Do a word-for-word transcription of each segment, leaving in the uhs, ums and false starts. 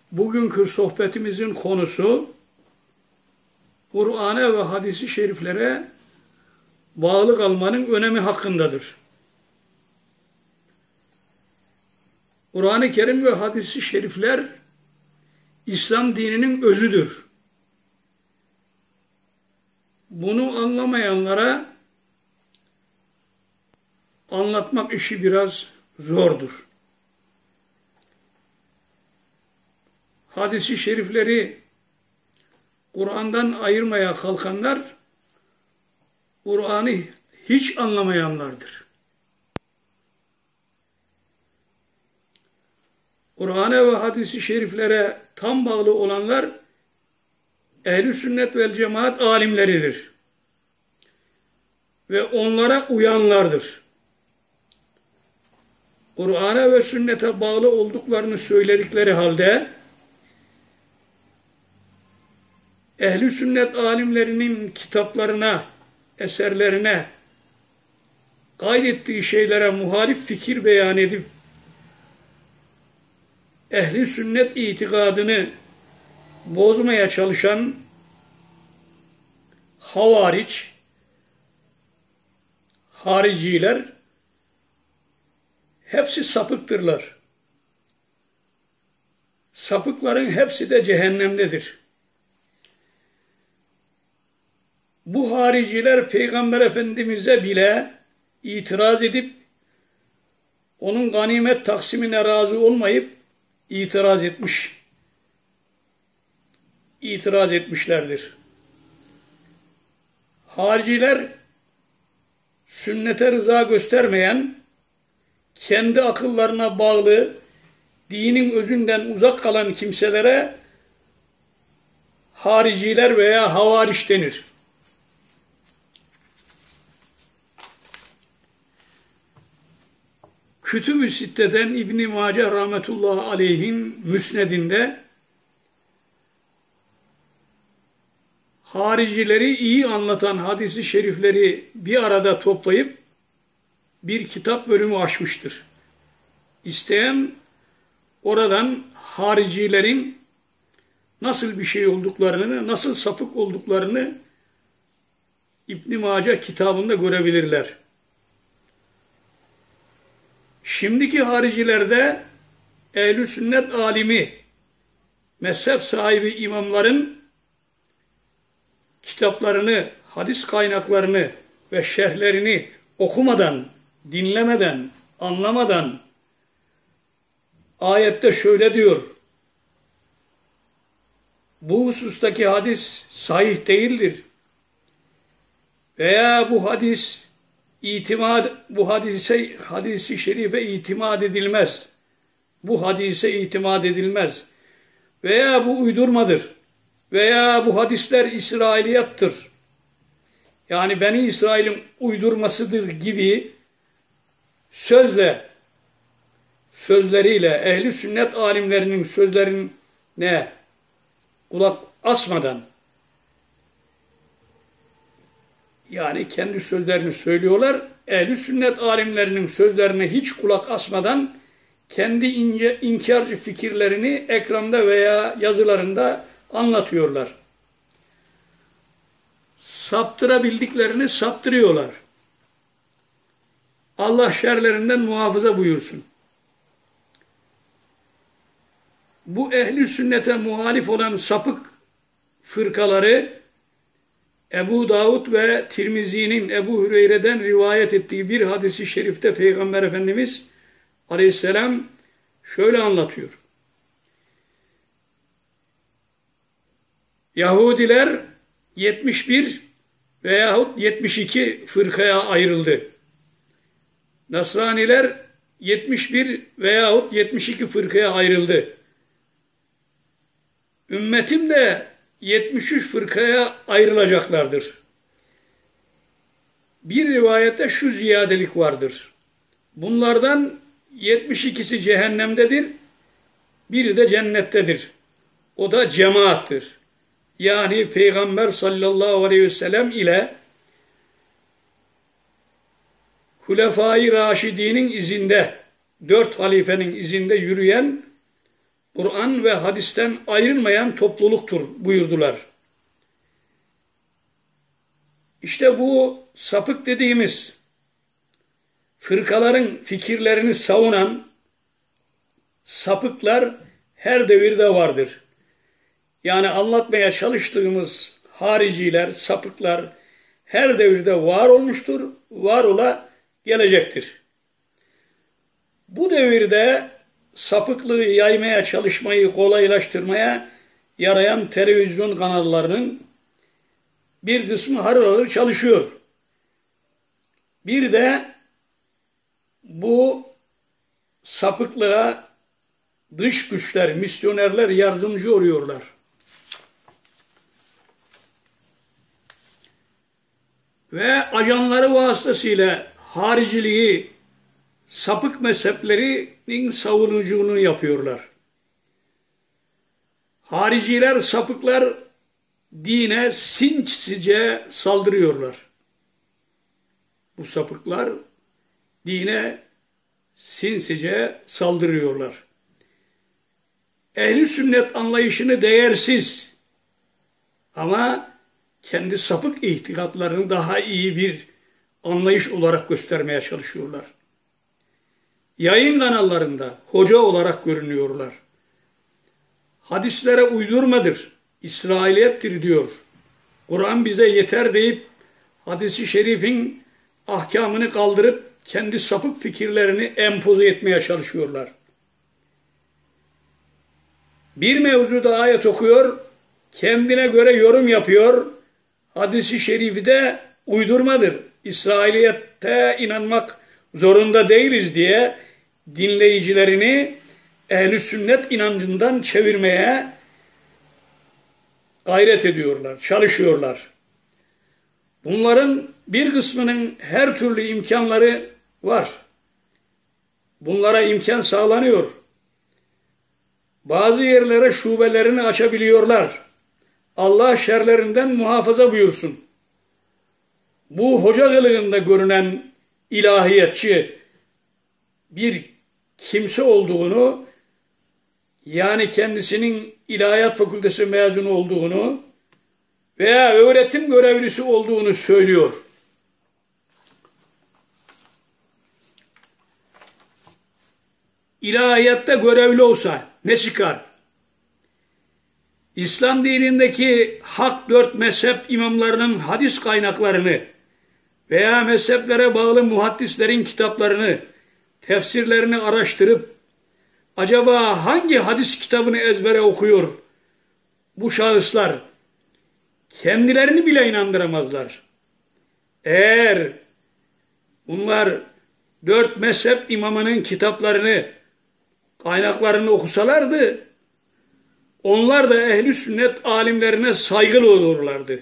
Bugünkü sohbetimizin konusu Kur'an'a ve hadis-i şeriflere bağlı kalmanın önemi hakkındadır. Kur'an-ı Kerim ve hadis-i şerifler İslam dininin özüdür. Bunu anlamayanlara anlatmak işi biraz zordur. Hadis-i şerifleri Kur'an'dan ayırmaya kalkanlar Kur'an'ı hiç anlamayanlardır. Kur'an'a ve hadis-i şeriflere tam bağlı olanlar ehl-i sünnet vel cemaat alimleridir. Ve onlara uyanlardır. Kur'an'a ve sünnete bağlı olduklarını söyledikleri halde ehl-i sünnet alimlerinin kitaplarına, eserlerine, kaydettiği şeylere muhalif fikir beyan edip ehl-i sünnet itikadını bozmaya çalışan havariç, hariciler hepsi sapıktırlar. Sapıkların hepsi de cehennemdedir. Bu hariciler Peygamber Efendimiz'e bile itiraz edip onun ganimet taksimine razı olmayıp itiraz etmiş. İtiraz etmişlerdir. Hariciler sünnete rıza göstermeyen, kendi akıllarına bağlı, dinin özünden uzak kalan kimselere hariciler veya havariç denir. Kütüb-ü Sitte'den İbn-i Mace rahmetullahi aleyhin müsnedinde haricileri iyi anlatan hadis-i şerifleri bir arada toplayıp bir kitap bölümü açmıştır. İsteyen oradan haricilerin nasıl bir şey olduklarını, nasıl sapık olduklarını İbn-i Mace kitabında görebilirler. Şimdiki haricilerde ehl-i sünnet alimi, mezhep sahibi imamların kitaplarını, hadis kaynaklarını ve şerhlerini okumadan, dinlemeden, anlamadan ayette şöyle diyor, bu husustaki hadis sahih değildir veya bu hadis İtimad, bu hadise, hadisi şerife itimat edilmez. Bu hadise itimat edilmez. Veya bu uydurmadır. Veya bu hadisler İsrailiyattır. Yani Beni İsrail'in uydurmasıdır gibi sözle, sözleriyle, ehli sünnet alimlerinin sözlerine kulak asmadan, yani kendi sözlerini söylüyorlar, ehl-i sünnet alimlerinin sözlerine hiç kulak asmadan kendi ince, inkarcı fikirlerini ekranda veya yazılarında anlatıyorlar. Saptırabildiklerini saptırıyorlar. Allah şerlerinden muhafaza buyursun. Bu ehl-i sünnete muhalif olan sapık fırkaları Ebu Davud ve Tirmizi'nin Ebu Hüreyre'den rivayet ettiği bir hadisi şerifte Peygamber Efendimiz Aleyhisselam şöyle anlatıyor. Yahudiler yetmiş bir veyahut yetmiş iki fırkaya ayrıldı. Nasraniler yetmiş bir veyahut yetmiş iki fırkaya ayrıldı. Ümmetim de yetmiş üç fırkaya ayrılacaklardır. Bir rivayette şu ziyadelik vardır. Bunlardan yetmiş ikisi cehennemdedir, biri de cennettedir. O da cemaattir. Yani Peygamber sallallahu aleyhi ve sellem ile Hulefai Raşidinin izinde, dört halifenin izinde yürüyen Kur'an ve hadisten ayrılmayan topluluktur buyurdular. İşte bu sapık dediğimiz fırkaların fikirlerini savunan sapıklar her devirde vardır. Yani anlatmaya çalıştığımız hariciler, sapıklar her devirde var olmuştur, var ola gelecektir. Bu devirde sapıklığı yaymaya çalışmayı kolaylaştırmaya yarayan televizyon kanallarının bir kısmı harıl harıl çalışıyor. Bir de bu sapıklığa dış güçler, misyonerler yardımcı oluyorlar. Ve ajanları vasıtasıyla hariciliği, sapık mezheplerinin savunuculuğunu yapıyorlar. Hariciler, sapıklar dine sinsice saldırıyorlar. Bu sapıklar dine sinsice saldırıyorlar. Ehl-i sünnet anlayışını değersiz ama kendi sapık itikatlarını daha iyi bir anlayış olarak göstermeye çalışıyorlar. Yayın kanallarında hoca olarak görünüyorlar. Hadislere uydurmadır, İsrailiyettir diyor. Kur'an bize yeter deyip hadisi şerifin ahkamını kaldırıp kendi sapık fikirlerini empoze etmeye çalışıyorlar. Bir mevzuda ayet okuyor, kendine göre yorum yapıyor, hadisi şerifi de uydurmadır, İsrailiyete inanmak zorunda değiliz diye dinleyicilerini ehl-i sünnet inancından çevirmeye gayret ediyorlar, çalışıyorlar. Bunların bir kısmının her türlü imkanları var. Bunlara imkan sağlanıyor. Bazı yerlere şubelerini açabiliyorlar. Allah şerlerinden muhafaza buyursun. Bu hoca kılığında görünen ilahiyatçı bir kimse olduğunu, yani kendisinin ilahiyat fakültesi mezunu olduğunu veya öğretim görevlisi olduğunu söylüyor. İlahiyatta görevli olsa ne çıkar? İslam dinindeki hak dört mezhep imamlarının hadis kaynaklarını veya mezheplere bağlı muhaddislerin kitaplarını, tefsirlerini araştırıp acaba hangi hadis kitabını ezbere okuyor bu şahıslar? Kendilerini bile inandıramazlar. Eğer bunlar dört mezhep imamının kitaplarını, kaynaklarını okusalardı, onlar da ehl-i sünnet alimlerine saygılı olurlardı.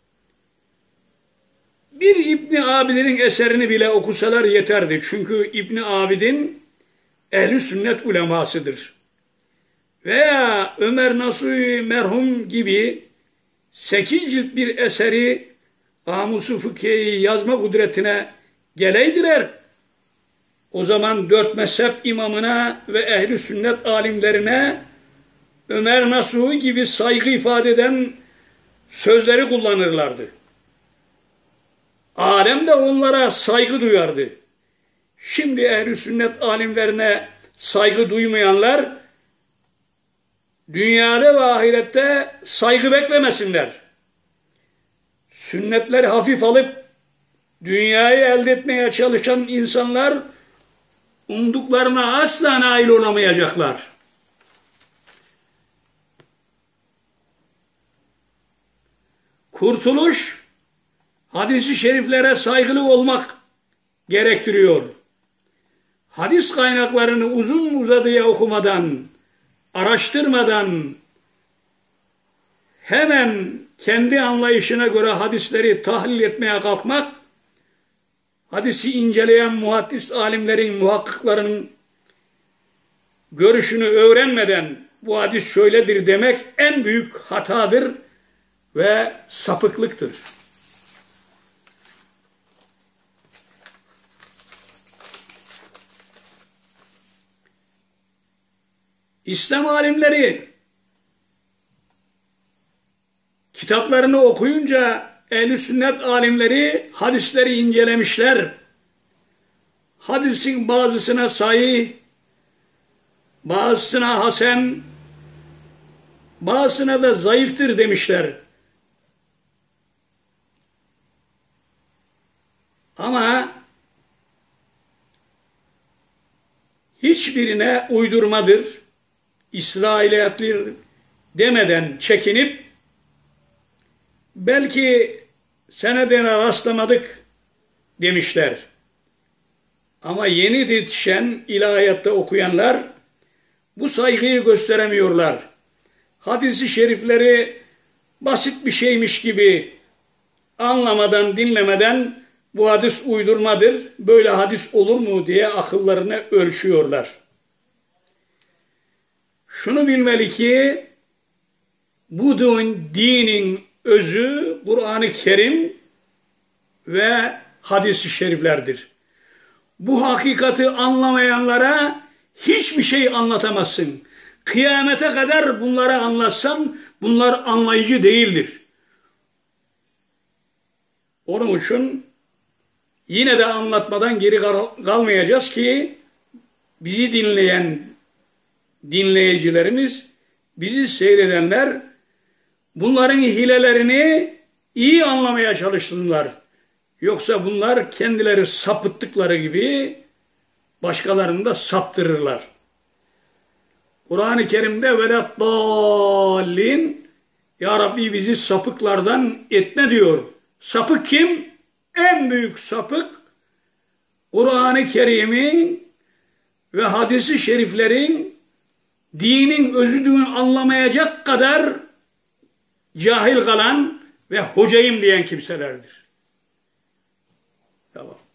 Bir İbn Abidin'in eserini bile okusalar yeterdi. Çünkü İbn Abidin ehl-i sünnet ulemasıdır. Veya Ömer Nasuhi merhum gibi sekiz cilt bir eseri Kamus-u Fıkhiye'yi yazma kudretine geleydiler, o zaman dört mezhep imamına ve ehl-i sünnet alimlerine Ömer Nasuhi gibi saygı ifade eden sözleri kullanırlardı. Alem de onlara saygı duyardı. Şimdi ehl-i sünnet alimlerine saygı duymayanlar dünyada ve ahirette saygı beklemesinler. Sünnetleri hafif alıp dünyayı elde etmeye çalışan insanlar umduklarına asla nail olamayacaklar. Kurtuluş, hadis-i şeriflere saygılı olmak gerektiriyor. Hadis kaynaklarını uzun uzadıya okumadan, araştırmadan hemen kendi anlayışına göre hadisleri tahlil etmeye kalkmak, hadisi inceleyen muhaddis alimlerin, muhakkıkların görüşünü öğrenmeden bu hadis şöyledir demek en büyük hatadır ve sapıklıktır. İslam alimleri kitaplarını okuyunca ehl-i sünnet alimleri hadisleri incelemişler. Hadisin bazısına sahih, bazısına hasen, bazısına da zayıftır demişler. Ama hiçbirine uydurmadır, İsrailiyatlı demeden çekinip belki senedine rastlamadık demişler. Ama yeni yetişen ilahiyatta okuyanlar bu saygıyı gösteremiyorlar. Hadis-i şerifleri basit bir şeymiş gibi anlamadan, dinlemeden bu hadis uydurmadır, böyle hadis olur mu diye akıllarını ölçüyorlar. Şunu bilmeli ki bu dinin özü Kur'an-ı Kerim ve hadis-i şeriflerdir. Bu hakikati anlamayanlara hiçbir şey anlatamazsın. Kıyamete kadar bunları anlatsan bunlar anlayıcı değildir. Onun için yine de anlatmadan geri kalmayacağız ki bizi dinleyen dinleyicilerimiz, bizi seyredenler bunların hilelerini iyi anlamaya çalışsınlar. Yoksa bunlar kendileri sapıttıkları gibi başkalarını da saptırırlar. Kur'an-ı Kerim'de veleddallin, Ya Rabbi bizi sapıklardan etme diyor. Sapık kim? En büyük sapık Kur'an-ı Kerim'in ve hadis-i şeriflerin dinin özünü anlamayacak kadar cahil kalan ve hocayım diyen kimselerdir. Tamam.